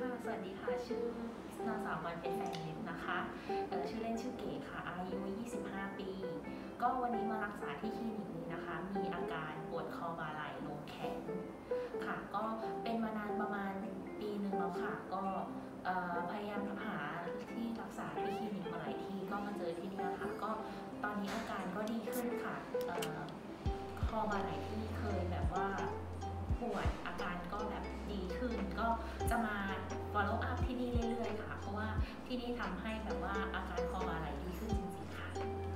ค่ะสวัสดีค่ะ ชื่อนางสาววันเป็นแฟนเล็บนะคะชื่อเล่นชื่อเก๋ค่ะ อายุ 25 ปี ก็วันนี้มารักษาที่คลินิกนี้นะคะ มีอาการปวดคอบ่าไหล่ลงแขนค่ะ ก็เป็นมานานประมาณปีหนึ่งแล้วค่ะ ก็พยายามหาที่รักษาที่คลินิกมาหลายที่ ก็มาเจอที่นี่ค่ะ ก็ตอนนี้อาการก็ดีขึ้นค่ะคอบ่าไหล่ที่เคยแบบว่าปวดอาการก็แบบดีขึ้นก็จะมา follow up ที่นี่เรื่อยๆค่ะเพราะว่าที่นี่ทำให้แบบว่าอาการคอบ่าไหล่ดีขึ้นจริงๆค่ะ